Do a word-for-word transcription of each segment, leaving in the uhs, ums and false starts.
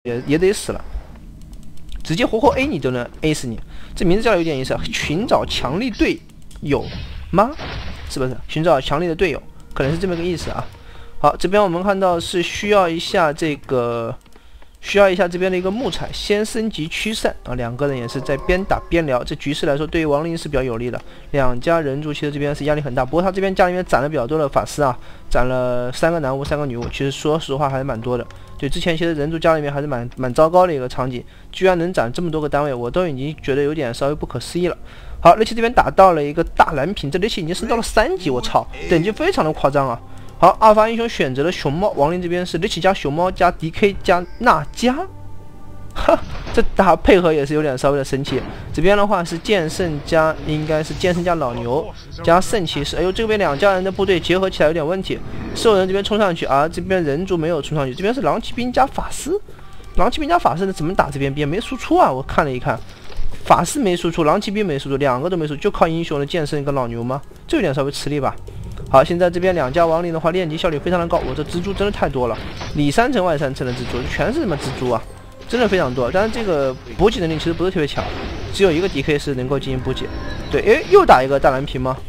也也得死了，直接活活 A 你都能 A 死你。这名字叫的有点意思，寻找强力队友吗？是不是？寻找强力的队友，可能是这么个意思啊。好，这边我们看到是需要一下这个。 需要一下这边的一个木材，先升级驱散啊，两个人也是在边打边聊，这局势来说对于亡灵是比较有利的。两家人族其实这边是压力很大，不过他这边家里面攒了比较多的法师啊，攒了三个男巫，三个女巫，其实说实话还是蛮多的。对，之前其实人族家里面还是蛮蛮糟糕的一个场景，居然能攒这么多个单位，我都已经觉得有点稍微不可思议了。好，雷奇这边打到了一个大蓝瓶，这雷奇已经升到了三级，我操，等级非常的夸张啊。 好，阿尔法英雄选择了熊猫，亡灵这边是雷奇加熊猫加 D K 加娜迦，哈，这打配合也是有点稍微的生气。这边的话是剑圣加，应该是剑圣加老牛加圣骑士。哎呦，这边两家人的部队结合起来有点问题。兽人这边冲上去，而、啊、这边人族没有冲上去。这边是狼骑兵加法师，狼骑兵加法师的怎么打这边边没输出啊？我看了一看，法师没输出，狼骑兵没输出，两个都没输出，就靠英雄的剑圣跟老牛吗？这有点稍微吃力吧。 好，现在这边两家亡灵的话，练级效率非常的高。我这蜘蛛真的太多了，里三层外三层的蜘蛛，全是什么蜘蛛啊，真的非常多。但是这个补给能力其实不是特别强，只有一个 D K 是能够进行补给。对，诶，又打一个大蓝瓶吗？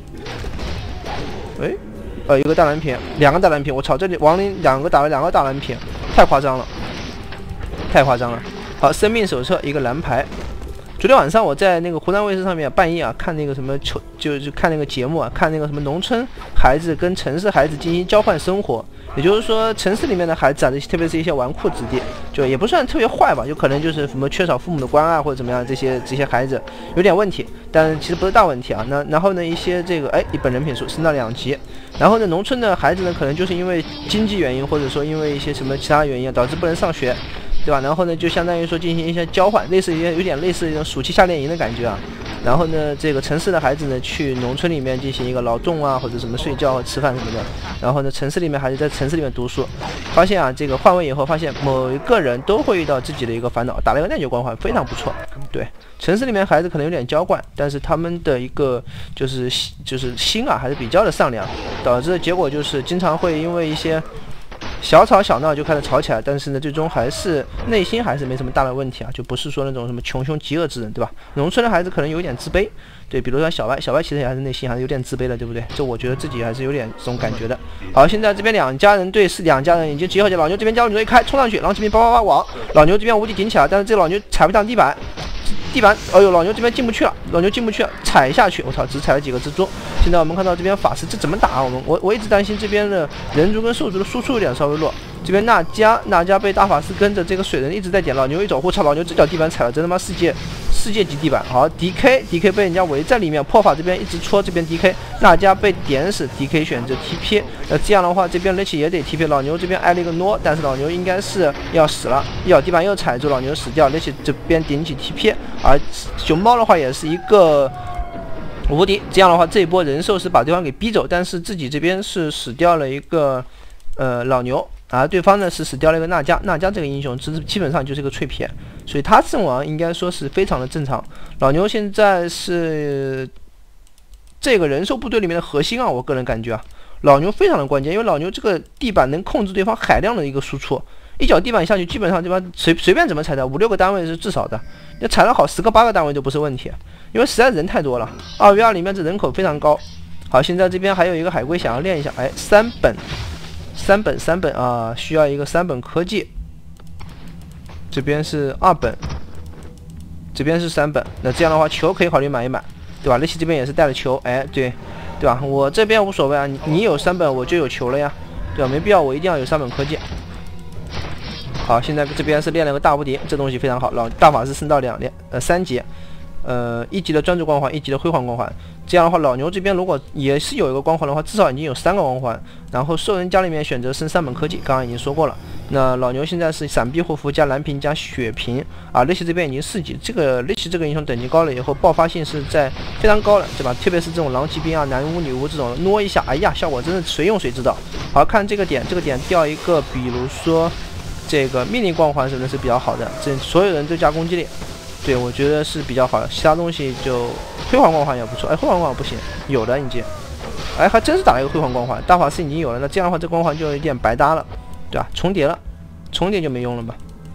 诶，呃，一个大蓝瓶，两个大蓝瓶，我操，这里亡灵两个打了两个大蓝瓶，太夸张了，太夸张了。好，生命手册一个蓝牌。 昨天晚上我在那个湖南卫视上面半夜啊看那个什么球，就就看那个节目啊，看那个什么农村孩子跟城市孩子进行交换生活，也就是说城市里面的孩子啊，特别是一些纨绔子弟，就也不算特别坏吧，就可能就是什么缺少父母的关爱或者怎么样，这些这些孩子有点问题，但其实不是大问题啊。那然后呢，一些这个哎，一本人品数升到两级，然后呢，农村的孩子呢，可能就是因为经济原因，或者说因为一些什么其他原因导致不能上学。 对吧？然后呢，就相当于说进行一些交换，类似于有点类似一种暑期夏令营的感觉啊。然后呢，这个城市的孩子呢，去农村里面进行一个劳动啊，或者什么睡觉、吃饭什么的。然后呢，城市里面孩子在城市里面读书。发现啊，这个换位以后，发现某一个人都会遇到自己的一个烦恼，打了一个耐久光环，非常不错。对，城市里面孩子可能有点娇惯，但是他们的一个就是就是心啊，还是比较的善良，导致的结果就是经常会因为一些。 小吵小闹就开始吵起来，但是呢，最终还是内心还是没什么大的问题啊，就不是说那种什么穷凶极恶之人，对吧？农村的孩子可能有点自卑，对，比如说小歪，小歪其实也还是内心还是有点自卑的，对不对？这我觉得自己还是有点这种感觉的。好，现在这边两家人对是两家人已经结合起来，老牛这边加入一开冲上去，狼骑兵叭叭叭往老牛这边无敌顶起来，但是这个老牛踩不上地板。 地板，哎呦，老牛这边进不去了，老牛进不去了，踩下去，我操，只踩了几个蜘蛛。现在我们看到这边法师，这怎么打啊？我们我我一直担心这边的人族跟兽族的输出有点稍微弱。这边娜迦，娜迦被大法师跟着这个水人一直在点，老牛一走，我操，老牛这脚地板踩了真他妈世界世界级地板。好 ，D K D K 被人家围在里面，破法这边一直戳，这边 D K 娜迦被点死 ，D K 选择 T P。那这样的话，这边雷奇也得 T P， 老牛这边挨了一个诺，但是老牛应该是要死了，一脚地板又踩住，老牛死掉，雷奇这边顶起 T P， 而熊猫的话也是一个无敌，这样的话这一波人兽是把对方给逼走，但是自己这边是死掉了一个呃老牛，而对方呢是死掉了一个娜迦，娜迦这个英雄基基本上就是个脆皮，所以他阵亡应该说是非常的正常。老牛现在是这个人兽部队里面的核心啊，我个人感觉啊，老牛非常的关键，因为老牛这个地板能控制对方海量的一个输出。 一脚地板下去，基本上对方随随便怎么踩的，五六个单位是至少的。要踩得好，十个八个单位都不是问题，因为实在人太多了。二 v 二里面这人口非常高。好，现在这边还有一个海龟想要练一下，哎，三本，三本，三本啊，需要一个三本科技。这边是二本，这边是三本。那这样的话，球可以考虑买一买，对吧？雷奇这边也是带了球，哎，对，对吧？我这边无所谓啊，你你有三本我就有球了呀，对吧？没必要我一定要有三本科技。 好，现在这边是练了个大无敌，这东西非常好。老大法师升到两连呃三级，呃一级的专注光环，一级的辉煌光环。这样的话，老牛这边如果也是有一个光环的话，至少已经有三个光环。然后兽人家里面选择升三本科技，刚刚已经说过了。那老牛现在是闪避护符加蓝瓶加血瓶啊，雷奇这边已经四级。这个雷奇这个英雄等级高了以后，爆发性是在非常高了，对吧？特别是这种狼骑兵啊、男巫、女巫这种，挪一下，哎呀，效果真的谁用谁知道。好看这个点，这个点掉一个，比如说。 这个命令光环什么的是比较好的，这所有人都加攻击力，对我觉得是比较好的。其他东西就辉煌光环也不错，哎，辉煌光环不行，有的已经，哎，还真是打了一个辉煌光环，大法师已经有了，那这样的话这光环就有点白搭了，对吧？重叠了，重叠就没用了吧？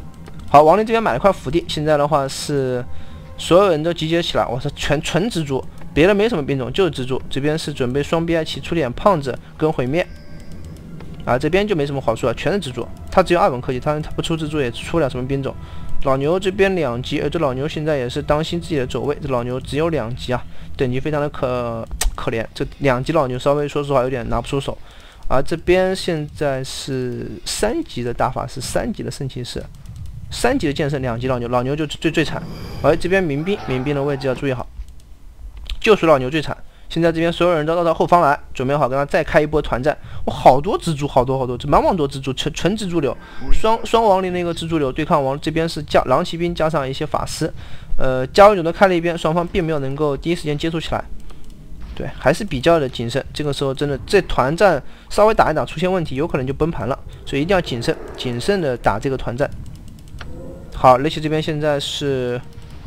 好，亡灵这边买了块福地，现在的话是所有人都集结起来，我是全纯蜘蛛，别的没什么兵种，就是蜘蛛。这边是准备双 B I 七出点胖子跟毁灭。啊，这边就没什么好说了，全是蜘蛛。他只有二本科技，他他不出蜘蛛也出不了什么兵种。老牛这边两级，呃，这老牛现在也是当心自己的走位。这老牛只有两级啊，等级非常的可可怜。这两级老牛稍微说实话有点拿不出手。而这边现在是三级的大法师，三级的圣骑士，三级的剑圣，两级老牛，老牛就最最惨。而这边民兵，民兵的位置要注意好，就属老牛最惨。现在这边所有人都到到后方来，准备好跟他再开一波团战。哇，好多蜘蛛，好多好多，这满满多蜘蛛，纯纯蜘蛛流，双双亡灵的一个蜘蛛流对抗王，这边是加狼骑兵加上一些法师，呃，加维种都开了一边，双方并没有能够第一时间接触起来。对，还是比较的谨慎。这个时候真的这团战稍微打一打出现问题，有可能就崩盘了，所以一定要谨慎，谨慎的打这个团战。好，雷奇这边现在是。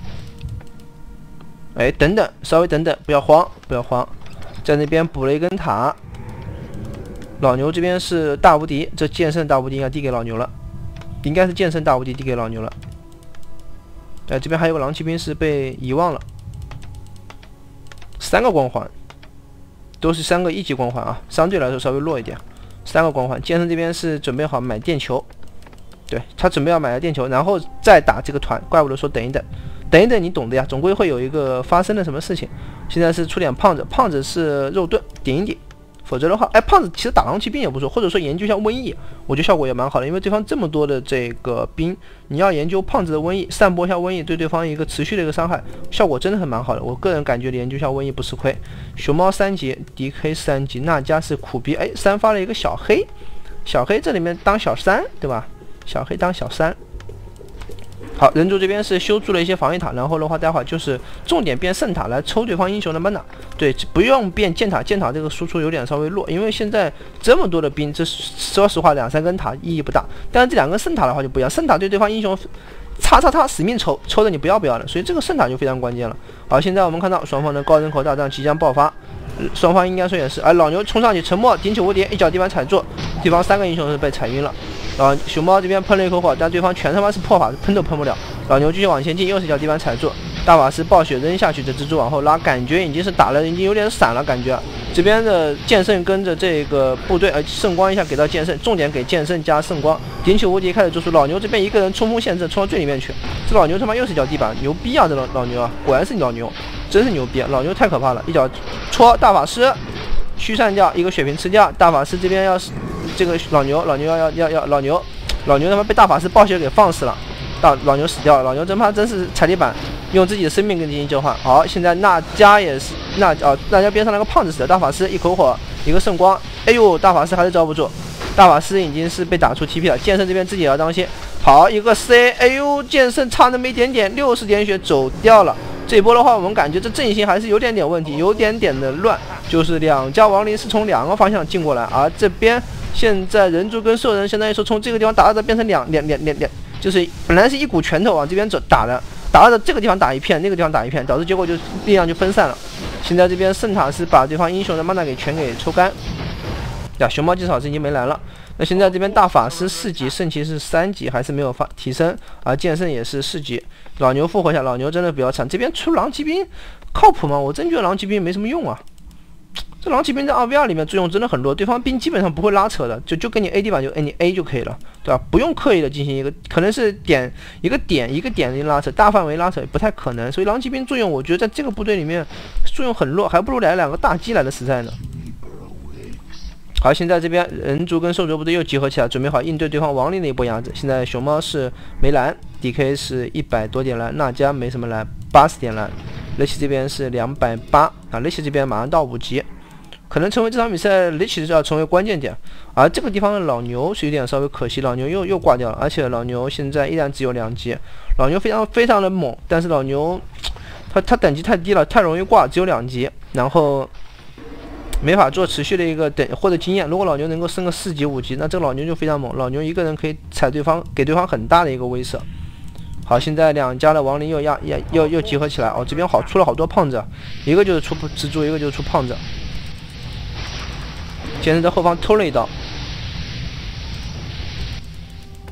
哎，等等，稍微等等，不要慌，不要慌，在那边补了一根塔。老牛这边是大无敌，这剑圣大无敌应该递给老牛了，应该是剑圣大无敌递给老牛了。哎，这边还有个狼骑兵是被遗忘了，三个光环，都是三个一级光环啊，相对来说稍微弱一点。三个光环，剑圣这边是准备好买电球，对他准备要买了电球，然后再打这个团。怪不得说等一等。等一等，你懂的呀，总归会有一个发生的什么事情。现在是出点胖子，胖子是肉盾顶一顶，否则的话，哎，胖子其实打狼骑兵也不错，或者说研究一下瘟疫，我觉得效果也蛮好的。因为对方这么多的这个兵，你要研究胖子的瘟疫，散播一下瘟疫，对对方一个持续的一个伤害，效果真的很蛮好的。我个人感觉研究一下瘟疫不吃亏。熊猫三级 ，D K 三级，那家是苦逼，哎，三发了一个小黑，小黑这里面当小三，对吧？小黑当小三。好，人族这边是修筑了一些防御塔，然后的话，待会儿就是重点变圣塔来抽对方英雄的 mana。对，不用变剑塔，剑塔这个输出有点稍微弱，因为现在这么多的兵，这说实话两三根塔意义不大。但是这两根圣塔的话就不一样，圣塔对对方英雄叉叉叉死命抽，抽的你不要不要的，所以这个圣塔就非常关键了。好，现在我们看到双方的高人口大战即将爆发。双方应该说也是，哎，老牛冲上去，沉默顶起无敌，一脚地板踩住，对方三个英雄是被踩晕了。然后熊猫这边喷了一口火，但对方全他妈是破法，喷都喷不了。老牛继续往前进，又是一脚地板踩住，大法师暴雪扔下去，这蜘蛛往后拉，感觉已经是打了，已经有点散了，感觉。这边的剑圣跟着这个部队，呃，圣光一下给到剑圣，重点给剑圣加圣光，顶起无敌开始做出。老牛这边一个人冲锋陷阵，冲到最里面去，这老牛他妈又是一脚地板，牛逼啊！这老老牛啊，果然是老牛，真是牛逼啊！老牛太可怕了，一脚戳大法师，驱散掉一个血瓶吃掉，大法师这边要是。这个老牛，老牛要要要要老牛，老牛他妈被大法师暴血给放死了，大老牛死掉了，老牛真怕真是踩地板，用自己的生命跟进行交换。好，现在那家也是那哦，那家边上那个胖子死了，大法师一口火，一个圣光，哎呦，大法师还是招不住，大法师已经是被打出 T P 了，剑圣这边自己也要当心。好，一个 C， 哎呦，剑圣差那么一点点，六十点血走掉了。这一波的话，我们感觉这阵型还是有点点问题，有点点的乱，就是两家亡灵是从两个方向进过来，而这边。现在人族跟兽人相当于说从这个地方打到这变成两两两两两，就是本来是一股拳头往这边走打的，打到这个地方打一片，那个地方打一片，导致结果就力量就分散了。现在这边圣塔是把对方英雄的 mana 给全给抽干，呀，熊猫技巧是已经没来了。那现在这边大法师四级，圣骑是三级，还是没有发提升，而剑圣也是四级。老牛复活一下，老牛真的比较惨。这边出狼骑兵靠谱吗？我真觉得狼骑兵没什么用啊。这狼骑兵在 二 V 二 里面作用真的很弱，对方兵基本上不会拉扯的，就就给你 A D 板就 A 你 A 就可以了，对吧？不用刻意的进行一个，可能是点一个点一个点的拉扯，大范围拉扯不太可能，所以狼骑兵作用我觉得在这个部队里面作用很弱，还不如来两个大鸡来的实在呢。好，现在这边人族跟兽族部队又集合起来，准备好应对对方亡灵的一波压制。现在熊猫是没蓝 ，D K 是一百多点蓝，那家没什么蓝，八十点蓝，雷奇这边是两百八啊，雷奇这边马上到五级。可能成为这场比赛雷奇要成为关键点，而这个地方的老牛是有点稍微可惜，老牛又又挂掉了，而且老牛现在依然只有两级，老牛非常非常的猛，但是老牛他他等级太低了，太容易挂，只有两级，然后没法做持续的一个等获得经验。如果老牛能够升个四级五级，那这个老牛就非常猛，老牛一个人可以踩对方，给对方很大的一个威慑。好，现在两家的亡灵又压压又又集合起来哦，这边好出了好多胖子，一个就是出蜘蛛，一个就是出胖子。剑圣在后方偷了一刀，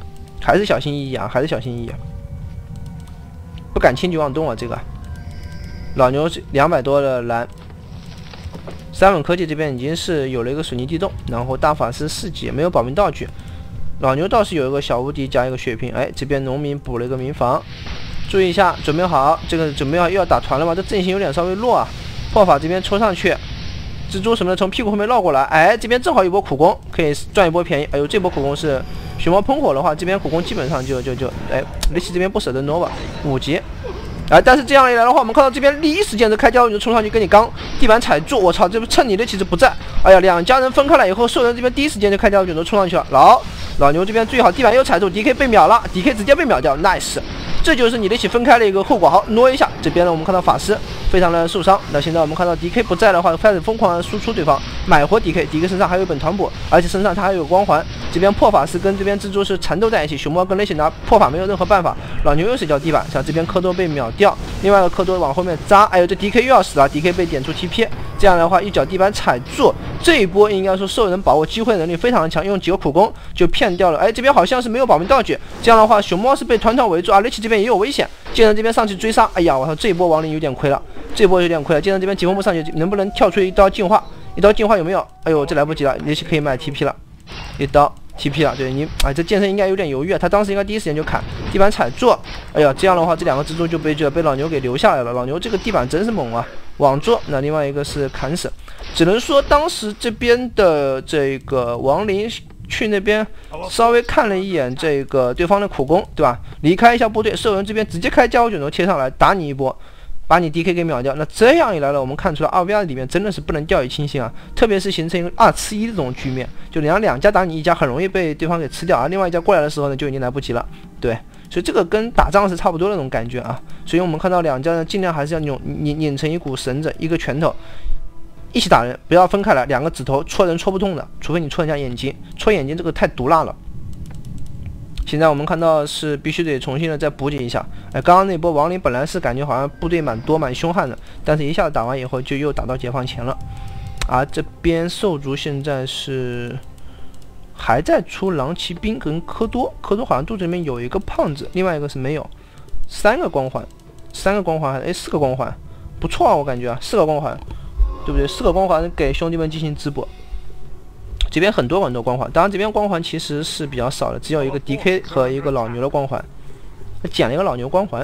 还是小心翼翼啊，还是小心翼翼、啊，不敢轻举妄动啊。这个老牛两百多的蓝，三稳科技这边已经是有了一个水泥地洞，然后大法师四级没有保命道具，老牛倒是有一个小无敌加一个血瓶。哎，这边农民补了一个民房，注意一下，准备好，这个准备好又要打团了吗？这阵型有点稍微弱啊。破法这边抽上去。 蜘蛛什么的从屁股后面绕过来，哎，这边正好一波苦攻，可以赚一波便宜。哎呦，这波苦攻是熊猫喷火的话，这边苦攻基本上就就就，哎，雷奇这边不舍得 nova 五级，哎，但是这样一来的话，我们看到这边第一时间的开胶就冲上去跟你刚地板踩住，我操，这不趁你雷奇不在，哎呀，两家人分开了以后，兽人这边第一时间就开胶卷轴冲上去了，老老牛这边注意好，地板又踩住 ，D K 被秒了 ，D K 直接被秒掉 ，nice。 这就是你雷奇分开的一个后果。好，挪一下，这边呢，我们看到法师非常的受伤。那现在我们看到 D K 不在的话，开始疯狂的输出对方，买活 D K，D K 身上还有一本团补，而且身上他还有光环。这边破法师跟这边蜘蛛是缠斗在一起，熊猫跟雷奇拿破法没有任何办法。老牛又是一脚地板，像这边科多被秒掉，另外一个科多往后面扎，哎呦，这 D K 又要死了 ，D K 被点出 T P。这样的话，一脚地板踩住，这一波应该说兽人把握机会能力非常的强，用几个苦攻就骗掉了。哎，这边好像是没有保命道具，这样的话，熊猫是被团团围住啊，雷奇这边也有危险。 剑人这边上去追杀，哎呀，我操，这一波亡灵有点亏了，这一波有点亏了。剑人这边疾风步上去，能不能跳出一刀净化？一刀净化有没有？哎呦，这来不及了，雷奇可以卖 T P 了，一刀 T P 了。对你，哎，这剑圣应该有点犹豫啊，他当时应该第一时间就砍，地板踩住。哎呀，这样的话，这两个蜘蛛就被这被老牛给留下来了。老牛这个地板真是猛啊，网住。那另外一个是砍死，只能说当时这边的这个亡灵。 去那边稍微看了一眼这个对方的苦攻，对吧？离开一下部队，兽人这边直接开加油卷轴贴上来打你一波，把你 D K 给秒掉。那这样一来了，我们看出来二 v 二里面真的是不能掉以轻心啊，特别是形成一个二吃一这种局面，就你让两家打你一家，很容易被对方给吃掉啊。另外一家过来的时候呢，就已经来不及了。对，所以这个跟打仗是差不多的那种感觉啊。所以我们看到两家呢，尽量还是要拧拧拧成一股绳子，一个拳头。 一起打人，不要分开来，两个指头戳人戳不痛的，除非你戳人家眼睛，戳眼睛这个太毒辣了。现在我们看到是必须得重新的再补给一下。哎，刚刚那波亡灵本来是感觉好像部队蛮多蛮凶悍的，但是一下子打完以后就又打到解放前了。而这边兽族现在是还在出狼骑兵跟科多，科多好像肚子里面有一个胖子，另外一个是没有，三个光环，三个光环还是哎四个光环，不错啊，我感觉啊四个光环。 对不对？四个光环给兄弟们进行直播，这边很多很多光环，当然这边光环其实是比较少的，只有一个 D K 和一个老牛的光环，捡了一个老牛光环。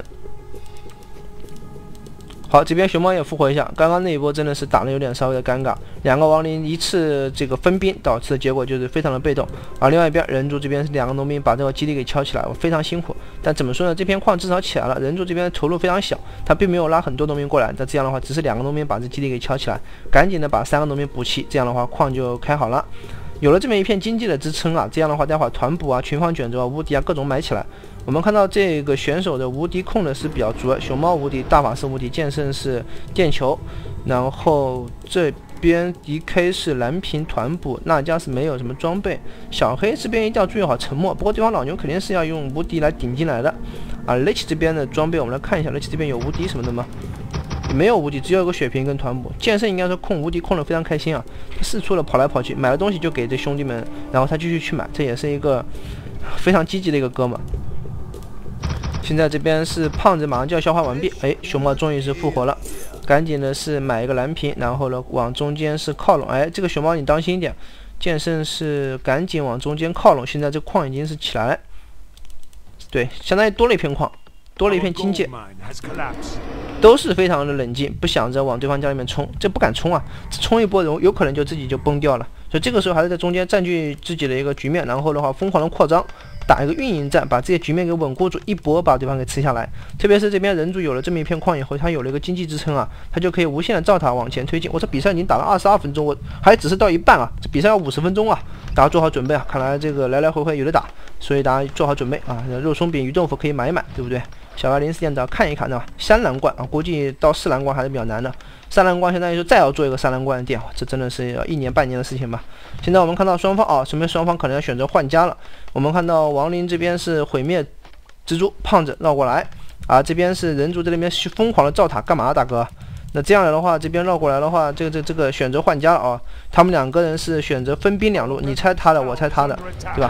好，这边熊猫也复活一下，刚刚那一波真的是打得有点稍微的尴尬，两个亡灵一次这个分兵导致的结果就是非常的被动。而另外一边人族这边是两个农民把这个基地给敲起来，我非常辛苦。但怎么说呢？这片矿至少起来了，人族这边投入非常小，他并没有拉很多农民过来。但这样的话，只是两个农民把这基地给敲起来，赶紧的把三个农民补齐，这样的话矿就开好了。有了这么一片经济的支撑啊，这样的话待会儿团补啊、群防卷轴啊、无敌啊各种买起来。 我们看到这个选手的无敌控的是比较足，熊猫无敌，大法师无敌，剑圣是电球，然后这边 D K 是蓝屏团补，那家是没有什么装备，小黑这边一定要注意好沉默，不过对方老牛肯定是要用无敌来顶进来的，啊，雷奇这边的装备我们来看一下，雷奇这边有无敌什么的吗？没有无敌，只有一个血瓶跟团补。剑圣应该说控无敌控的非常开心啊，他四处的跑来跑去，买了东西就给这兄弟们，然后他继续去买，这也是一个非常积极的一个哥们。 现在这边是胖子马上就要消化完毕，哎，熊猫终于是复活了，赶紧的是买一个蓝瓶，然后呢往中间是靠拢，哎，这个熊猫你当心一点，剑圣是赶紧往中间靠拢，现在这矿已经是起来，对，相当于多了一片矿，多了一片金界，都是非常的冷静，不想着往对方家里面冲，这不敢冲啊，这冲一波有有可能就自己就崩掉了，所以这个时候还是在中间占据自己的一个局面，然后的话疯狂的扩张。 打一个运营战，把这些局面给稳固住，一波把对方给吃下来。特别是这边人族有了这么一片矿以后，他有了一个经济支撑啊，他就可以无限的造塔往前推进。我这比赛已经打了二十二分钟，我还只是到一半啊，这比赛要五十分钟啊，大家做好准备啊！看来这个来来回回有的打，所以大家做好准备啊！肉松饼、鱼豆腐可以买一买，对不对？小白零四店的看一看啊，三蓝冠啊，估计到四蓝冠还是比较难的。三蓝冠相当于说再要做一个三蓝冠的店，这真的是要一年半年的事情吧。现在我们看到双方啊，说明双方可能要选择换家了。我们看到亡灵这边是毁灭蜘蛛，胖子绕过来啊，这边是人族在那边疯狂的造塔，干嘛、啊、大哥？那这样来的话，这边绕过来的话，这个这这个选择换家了啊。他们两个人是选择分兵两路，你猜他的，我猜他的，对吧？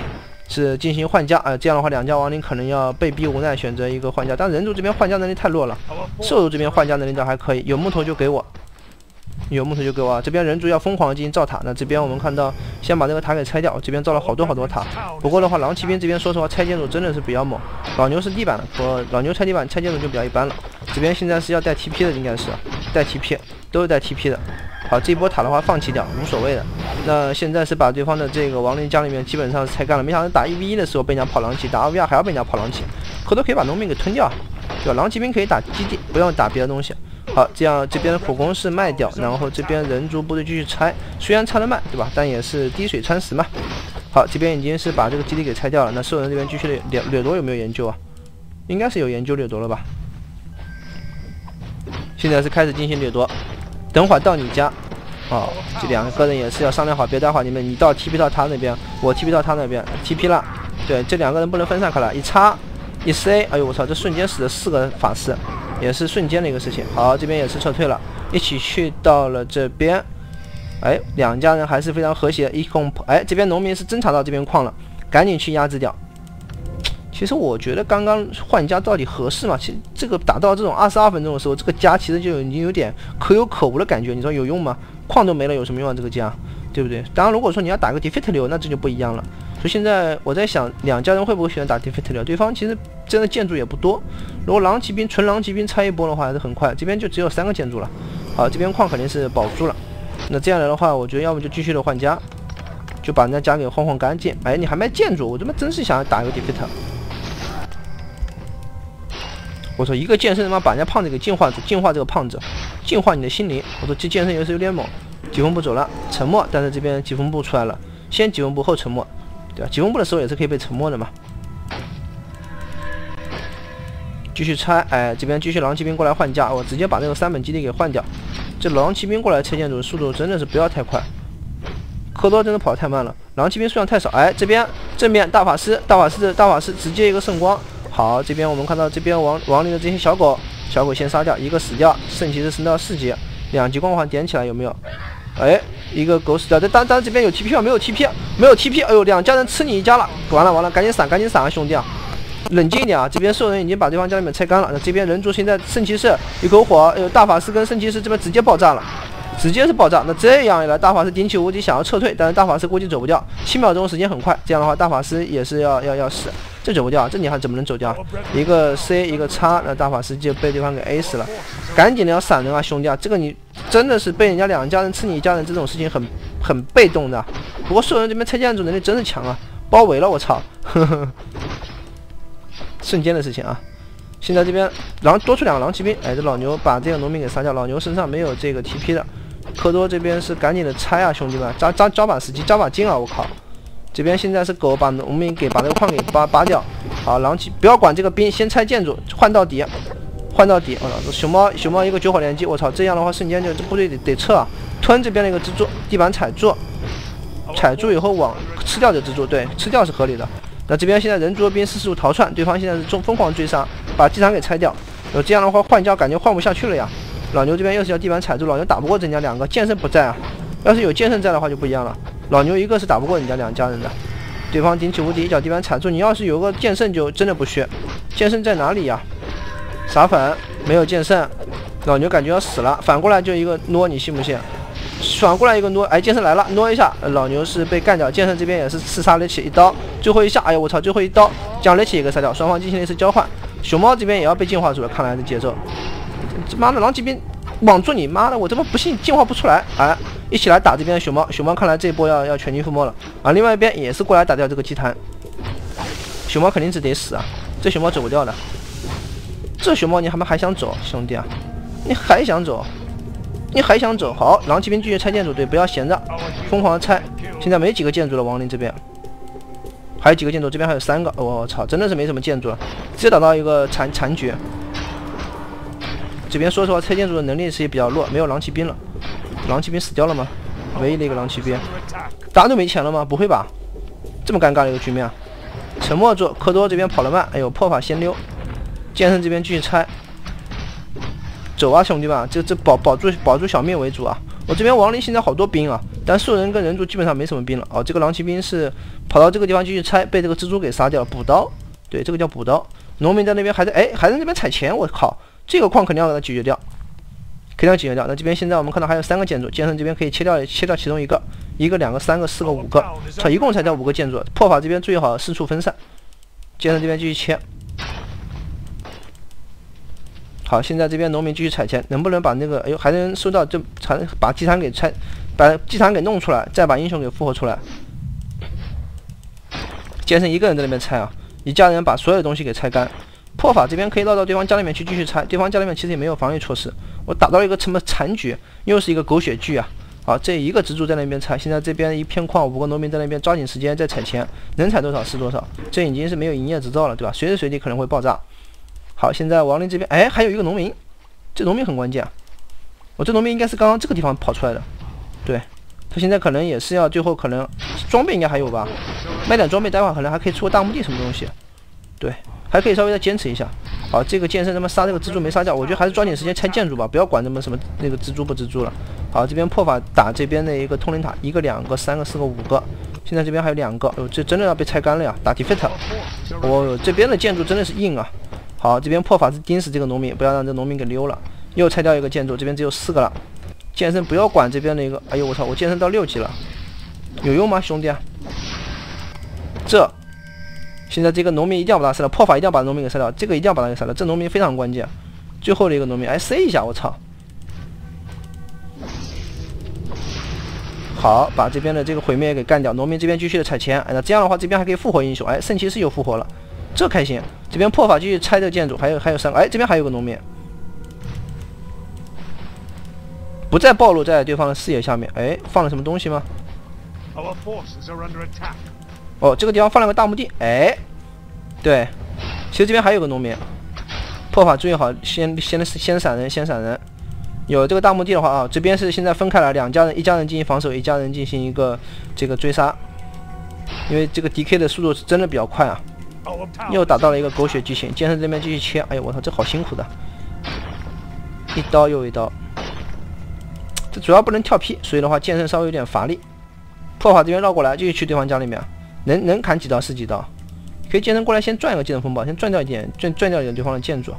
是进行换家，呃，这样的话两家亡灵可能要被逼无奈选择一个换家，但人族这边换家能力太弱了，兽族这边换家能力倒还可以，有木头就给我。有木头就给我啊！这边人族要疯狂的进行造塔，那这边我们看到，先把这个塔给拆掉。这边造了好多好多塔。不过的话，狼骑兵这边说实话拆建筑真的是比较猛。老牛是地板的，不，老牛拆地板拆建筑就比较一般了。这边现在是要带 T P 的，应该是带 T P， 都是带 T P 的。好，这波塔的话放弃掉，无所谓的。那现在是把对方的这个亡灵家里面基本上是拆干了。没想到打一 v 一的时候被人家跑狼骑，打二 v 二还要被人家跑狼骑，可都可以把农民给吞掉，对吧？狼骑兵可以打基地，不用打别的东西。好，这样这边的苦工是卖掉，然后这边人族部队继续拆，虽然拆得慢，对吧？但也是滴水穿石嘛。好，这边已经是把这个基地给拆掉了。那兽人这边继续掠掠掠夺有没有研究啊？应该是有研究掠夺了吧？现在是开始进行掠夺，等会儿到你家。哦，这两个人也是要商量好，别待会儿你们你到 T P 到他那边，我 T P 到他那边 ，T P 了。对，这两个人不能分散开来，一插一 C， 哎呦我操，这瞬间死了四个法师。也是瞬间的一个事情。好，这边也是撤退了，一起去到了这边。哎，两家人还是非常和谐，一共哎，这边农民是侦查到这边矿了，赶紧去压制掉。其实我觉得刚刚换家到底合适吗？其实这个打到这种二十二分钟的时候，这个家其实就已经有点可有可无的感觉。你说有用吗？矿都没了，有什么用啊？这个家，对不对？当然，如果说你要打个 defeat 流，那这就不一样了。所以现在我在想，两家人会不会选择打 defeat 流？对方其实真的建筑也不多。如果狼骑兵纯狼骑兵拆一波的话，还是很快。这边就只有三个建筑了。好，这边矿肯定是保住了。那这样来的话，我觉得要么就继续的换家，就把人家家给换换干净。哎，你还卖建筑，我他妈真是想要打一个 defeat。我说一个剑圣他妈把人家胖子给净化，净化这个胖子，净化你的心灵。我说这剑圣也是有点猛。疾风步走了，沉默，但是这边疾风步出来了，先疾风步后沉默。对吧？疾风步的时候也是可以被沉默的嘛。继续拆，哎，这边继续狼骑兵过来换家，我直接把这个三本基地给换掉。这狼骑兵过来拆建筑速度真的是不要太快，科多真的跑得太慢了，狼骑兵数量太少。哎，这边正面大法师，大法师的大法师直接一个圣光。好，这边我们看到这边亡亡灵的这些小狗，小狗先杀掉，一个死掉，圣骑士升到四级，两级光环点起来有没有？哎，一个狗死掉，这当当这边有 T P 吗？没有 T P， 没有 T P， 哎呦，两家人吃你一家了，完了完了，赶紧闪，赶紧闪啊，兄弟啊，冷静一点啊！这边兽人已经把对方家里面拆干了，那这边人族现在圣骑士一口火，哎呦，大法师跟圣骑士这边直接爆炸了，直接是爆炸。那这样一来，大法师顶起无敌想要撤退，但是大法师估计走不掉，七秒钟时间很快，这样的话大法师也是要要要死，这走不掉，这你还怎么能走掉？一个 C 一个叉，那大法师就被对方给 A 死了，赶紧的要闪人啊，兄弟啊！这个你真的是被人家两家人吃你一家人这种事情很很被动的。不过兽人这边拆建筑能力真是强啊，包围了，我操！呵呵，瞬间的事情啊！现在这边狼多出两个狼骑兵，哎，这老牛把这个农民给杀掉，老牛身上没有这个 T P 的，科多这边是赶紧的拆啊，兄弟们，招招招把时机，招把劲啊！我靠！这边现在是狗把农民给把这个矿给扒扒掉，好，狼骑不要管这个兵，先拆建筑，换到底，换到底！我操，熊猫熊猫一个九火连击，我操，这样的话瞬间就这部队得得撤啊！吞这边的一个蜘蛛，地板踩住，踩住以后往吃掉这蜘蛛，对，吃掉是合理的。那这边现在人族兵四十五逃窜，对方现在是中疯狂追杀，把机场给拆掉。有这样的话换家感觉换不下去了呀！老牛这边又是要地板踩住，老牛打不过人家两个，剑圣不在啊。要是有剑圣在的话就不一样了，老牛一个是打不过人家两家人的。对方顶起无敌，一脚地板踩住，你要是有个剑圣就真的不削。剑圣在哪里呀？撒粉没有剑圣，老牛感觉要死了，反过来就一个挪，你信不信？反过来一个挪，哎，剑圣来了，挪一下，老牛是被干掉。剑圣这边也是刺杀雷奇一刀，最后一下，哎呀我操，最后一刀将雷奇也给杀掉，双方进行了一次交换。熊猫这边也要被净化住了，看来的节奏。这妈的狼骑兵网住你妈的，我他妈不信净化不出来，哎，一起来打这边的熊猫，熊猫看来这一波要要全军覆没了啊！另外一边也是过来打掉这个祭坛，熊猫肯定是得死啊，这熊猫走不掉的。这熊猫你他妈还想走，兄弟啊，你还想走？你还想走？好，狼骑兵继续拆建筑，对，不要闲着，疯狂拆。现在没几个建筑了，亡灵这边还有几个建筑，这边还有三个，我、哦、操，真的是没什么建筑了，直接打到一个残残局。这边说实话，拆建筑的能力是也比较弱，没有狼骑兵了。狼骑兵死掉了吗？唯一的一个狼骑兵，大家都没钱了吗？不会吧？这么尴尬的一个局面啊！沉默住，科多这边跑得慢，哎呦，破法先溜。剑圣这边继续拆，走啊，兄弟们，这这保保住保住小命为主啊！我这边亡灵现在好多兵啊，但兽人跟人族基本上没什么兵了。哦，这个狼骑兵是跑。 跑到这个地方继续拆，被这个蜘蛛给杀掉了。补刀，对，这个叫补刀。农民在那边还在，哎，还在那边采钱，我靠，这个矿肯定要给它解决掉，肯定要解决掉。那这边现在我们看到还有三个建筑，剑圣这边可以切掉切掉其中一个，一个、两个、三个、四个、五个，操，一共才掉五个建筑。破法这边注意好四处分散，剑圣这边继续切。好，现在这边农民继续采钱，能不能把那个，哎呦，还能收到这，才把祭坛给拆，把祭坛给弄出来，再把英雄给复活出来。剑圣一个人在那边拆啊，一家人把所有东西给拆干。破法这边可以绕到对方家里面去继续拆，对方家里面其实也没有防御措施。我打到一个什么残局，又是一个狗血剧啊！好，这一个蜘蛛在那边拆，现在这边一片矿，五个农民在那边抓紧时间在采钱，能采多少是多少。这已经是没有营业执照了，对吧？随时随地可能会爆炸。好，现在亡灵这边，哎，还有一个农民，这农民很关键啊！我这农民应该是刚刚这个地方跑出来的，对，他现在可能也是要最后可能装备应该还有吧，卖点装备，待会儿可能还可以出个大墓地什么东西，对，还可以稍微再坚持一下。好，这个剑圣他妈杀这个蜘蛛没杀掉，我觉得还是抓紧时间拆建筑吧，不要管他们什么那个蜘蛛不蜘蛛了。好，这边破法打这边的一个通灵塔，一个、两个、三个、四个、五个，现在这边还有两个，哦，这真的要被拆干了呀！打 defeat， 哦，这边的建筑真的是硬啊。好，这边破法是盯死这个农民，不要让这农民给溜了。又拆掉一个建筑，这边只有四个了。剑圣不要管这边的一个，哎呦我操，我剑圣到六级了，有用吗，兄弟啊？这，现在这个农民一定要把他杀掉，破法一定要把农民给杀掉，这个一定要把他给杀掉，这农民非常关键。最后的一个农民，哎 ，C 一下，我操！好，把这边的这个毁灭给干掉，农民这边继续的采钱，哎，那这样的话这边还可以复活英雄，哎，圣骑士又复活了。这开心，这边破法继续拆这个建筑，还有还有三个，哎，这边还有个农民，不再暴露在对方的视野下面，哎，放了什么东西吗？哦，这个地方放了个大墓地，哎，对，其实这边还有个农民，破法注意好，先先先闪人，先闪人，有这个大墓地的话啊，这边是现在分开了，两家人，一家人进行防守，一家人进行一个这个追杀，因为这个 D K 的速度是真的比较快啊。又打到了一个狗血剧情，剑圣这边继续切，哎呦我操，这好辛苦的，一刀又一刀，这主要不能跳劈，所以的话剑圣稍微有点乏力。破法这边绕过来，继续去对方家里面，能能砍几刀是几刀，可以剑圣过来先转一个技能风暴，先转掉一点，转转掉一点对方的建筑，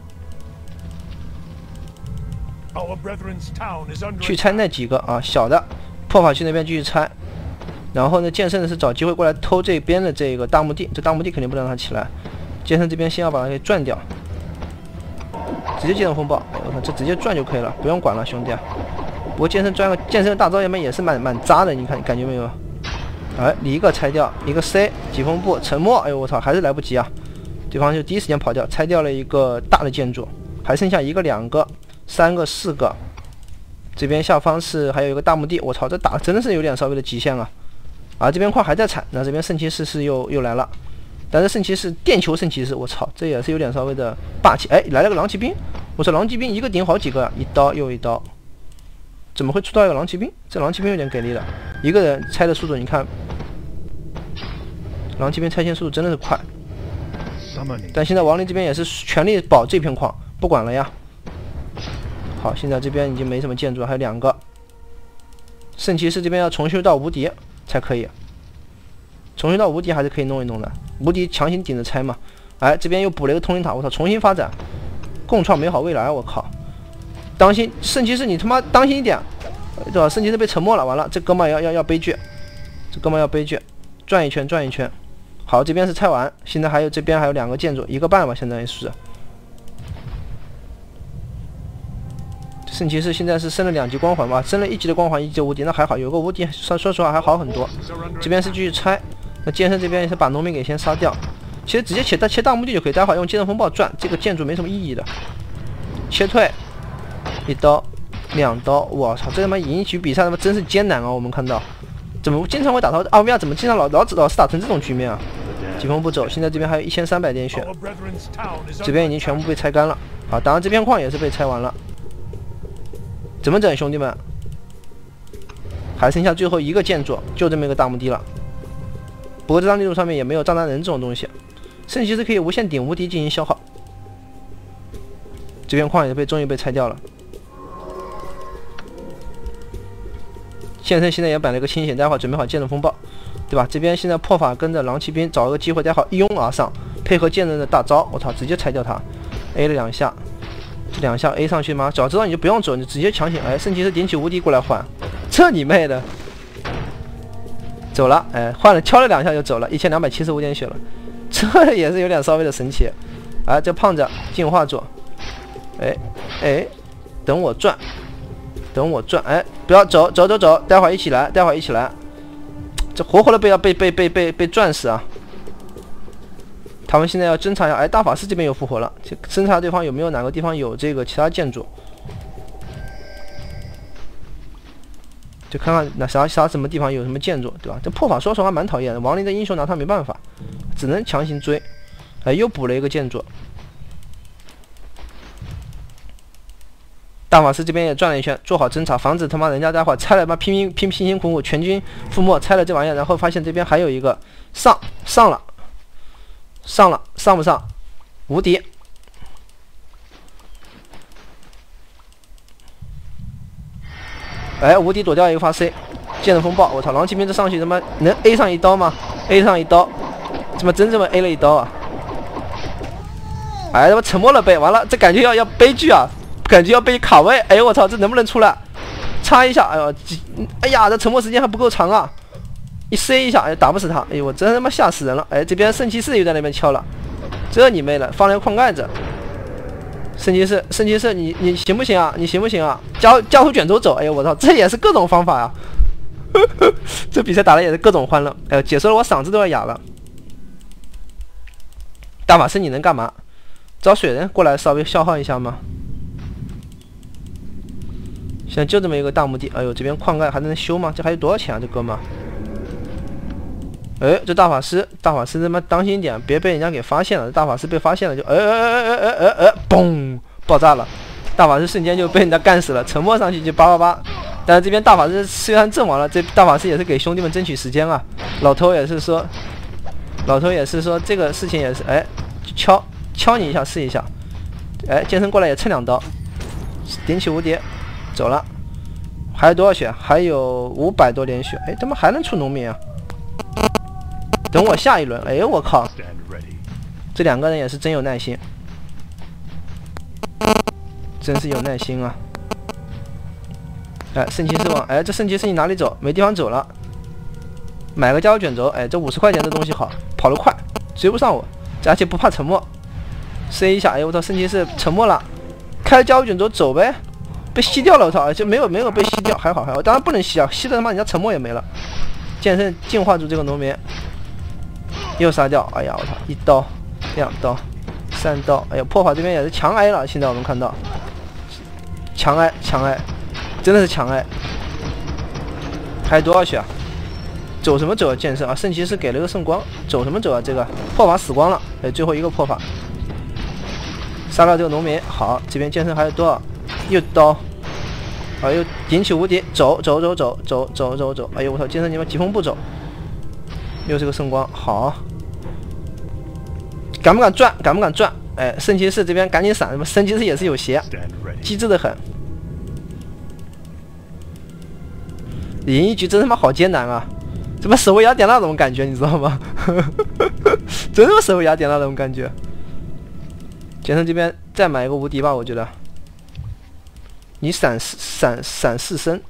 去拆那几个啊小的，破法去那边继续拆。然后呢，剑圣是找机会过来偷这边的这个大墓地，这大墓地肯定不能让他起来。剑圣这边先要把它给转掉，直接技能风暴，哎我操，这直接转就可以了，不用管了，兄弟啊。不过剑圣转个剑圣的大招也蛮也是蛮蛮渣的，你看感觉没有？哎，你一个拆掉，一个 C 疾风步沉默，哎呦我操，还是来不及啊！对方就第一时间跑掉，拆掉了一个大的建筑，还剩下一个、两个、三个、四个。这边下方是还有一个大墓地，我操，这打真的是有点稍微的极限啊！啊，这边矿还在产，那这边圣骑士是又又来了，但是圣骑士电球圣骑士，我操，这也是有点稍微的霸气。哎，来了个狼骑兵，我操，狼骑兵一个顶好几个啊，一刀又一刀，怎么会出到一个狼骑兵？这狼骑兵有点给力了，一个人拆的速度，你看，狼骑兵拆迁速度真的是快。但现在亡灵这边也是全力保这片矿，不管了呀。好，现在这边已经没什么建筑了，还有两个。圣骑士这边要重修到无敌才可以，重新到无敌还是可以弄一弄的，无敌强行顶着拆嘛。哎，这边又补了一个通灵塔，我操，重新发展，共创美好未来，我靠！当心圣骑士，你他妈当心一点，对吧？圣骑士被沉默了，完了，这哥们要要要悲剧，这哥们要悲剧，转一圈转一圈。好，这边是拆完，现在还有这边还有两个建筑，一个半吧，现在是。圣骑士现在是升了两级光环吧，升了一级的光环，一级无敌，那还好，有个无敌，说说实话还好很多。这边是继续拆，那剑圣这边也是把农民给先杀掉。其实直接切大切大墓地就可以，待会儿用技能风暴转，这个建筑没什么意义的。切退，一刀，两刀，我操，这他妈赢一局比赛他妈真是艰难啊！我们看到，怎么经常会打到奥米亚，怎么经常老老老是打成这种局面啊？疾风不走，现在这边还有一千三百点血，这边已经全部被拆干了。好，当然这片矿也是被拆完了。怎么整，兄弟们？还剩下最后一个建筑，就这么一个大墓地了。不过这张地图上面也没有炸弹人这种东西，圣骑士可以无限顶无敌进行消耗。这片矿也被终于被拆掉了。剑圣现在也摆了一个清醒，待会儿准备好剑圣风暴。 对吧？这边现在破法跟着狼骑兵找一个机会，待会一拥而上，配合剑刃的大招，我操，直接拆掉他 ，A 了两下，这两下 A 上去吗？早知道你就不用走，你直接强行，哎，圣骑士顶起无敌过来换，这你妹的！走了，哎，换了敲了两下就走了，一千两百七十五点血了，这也是有点稍微的神奇。哎，这胖子进化做，哎哎，等我转，等我转，哎，不要走走走走，待会儿一起来，待会儿一起来。这活活的被要被被被被被转死啊！他们现在要侦查一下，哎，大法师这边又复活了，侦查对方有没有哪个地方有这个其他建筑，就看看那啥啥什么地方有什么建筑，对吧？这破法说实话蛮讨厌的，亡灵的英雄拿他没办法，只能强行追。哎，又补了一个建筑。大法师这边也转了一圈，做好侦查，防止他妈人家待会儿拆了，妈拼命拼辛辛苦苦全军覆没，拆了这玩意儿，然后发现这边还有一个上上了，上了上不上？无敌！哎，无敌躲掉一个发 C， 剑刃风暴，我操！狼骑兵这上去他妈能 A 上一刀吗 ？A 上一刀，怎么真这么 A 了一刀啊？哎，他妈沉默了呗，完了，这感觉要要悲剧啊！感觉要被卡位，哎呦我操，这能不能出来？插一下，哎呦，哎呀，这沉默时间还不够长啊！一 C 一下，哎，打不死他，哎呦，我真他妈吓死人了！哎，这边圣骑士又在那边敲了，这你妹了，放了个矿盖子。圣骑士，圣骑士，你你行不行啊？你行不行啊？加加速卷轴走，哎呦我操，这也是各种方法啊！这比赛打的也是各种欢乐，哎呦，解说的我嗓子都要哑了。大法师你能干嘛？找水人过来稍微消耗一下吗？现在就这么一个大墓地，哎呦，这边矿盖还能修吗？这还有多少钱啊，这哥们？哎，这大法师，大法师他妈当心点，别被人家给发现了。大法师被发现了就，哎哎哎哎哎哎哎，嘣，爆炸了！大法师瞬间就被人家干死了，沉默上去就叭叭叭。但是这边大法师虽然阵亡了，这大法师也是给兄弟们争取时间啊。老头也是说，老头也是说这个事情也是，哎，敲敲你一下试一下，哎，剑圣过来也蹭两刀，顶起无敌。走了，还有多少血？还有五百多点血。哎，怎么还能出农民啊？等我下一轮。哎，我靠！这两个人也是真有耐心，真是有耐心啊！哎，圣骑士王，哎，这圣骑士你哪里走？没地方走了。买个加油卷轴，哎，这五十块钱的东西好，跑得快，追不上我，而且不怕沉默。C 一下，哎，我操，圣骑士沉默了，开加油卷轴走呗。被吸掉了，我操！就没有没有被吸掉，还好还好，当然不能吸啊，吸了他妈人家沉默也没了。剑圣净化住这个农民，又杀掉，哎呀我操！一刀、两刀、三刀，哎呀破法这边也是强挨了，现在我们看到，强挨强挨，真的是强挨。还有多少血啊？走什么走啊？剑圣啊，圣骑士给了个圣光，走什么走啊？这个破法死光了，哎，最后一个破法，杀掉这个农民，好，这边剑圣还有多少？又刀，哎呦，顶起无敌，走走走走走走走走，哎呦我操，剑圣你们疾风步走，又是个圣光，好，敢不敢转？敢不敢转？哎，圣骑士这边赶紧闪，什么圣骑士也是有邪，机智的很。赢一局真他妈好艰难啊！怎么手握雅典娜那种感觉，你知道吗？真他妈手握雅典娜那种感觉。剑圣这边再买一个无敌吧，我觉得。你闪闪闪四身，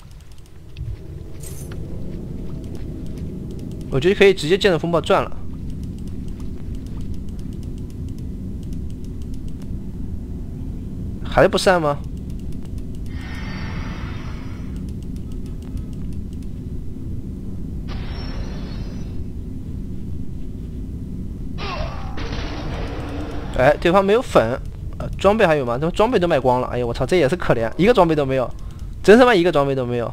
我觉得可以直接剑刃风暴转了。还不散吗？哎，对方没有粉。呃，装备还有吗？这装备都卖光了。哎呀，我操，这也是可怜，一个装备都没有，真他妈一个装备都没有。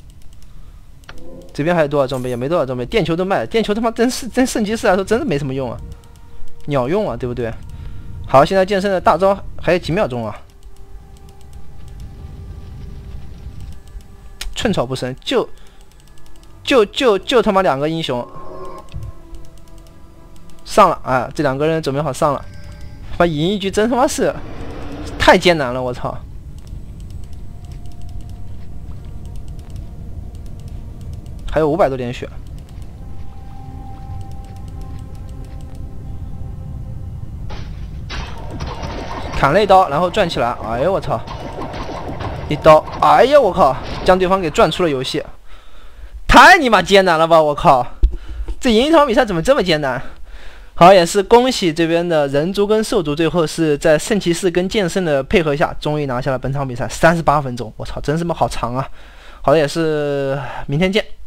这边还有多少装备？也没多少装备，电球都卖了，电球他妈真是真圣骑士来说真是没什么用啊，鸟用啊，对不对？好，现在剑圣的大招还有几秒钟啊？寸草不生，就就就就他妈两个英雄上了啊！这两个人准备好上了。他妈赢一局真他妈是太艰难了，我操！还有五百多点血， 砍了一刀，然后转起来，哎呦我操！一刀，哎呀我靠，将对方给转出了游戏，太尼玛艰难了吧！我靠，这赢一场比赛怎么这么艰难？好，也是恭喜这边的人族跟兽族，最后是在圣骑士跟剑圣的配合下，终于拿下了本场比赛，三十八分钟，我操，真是么好长啊！好的，也是明天见。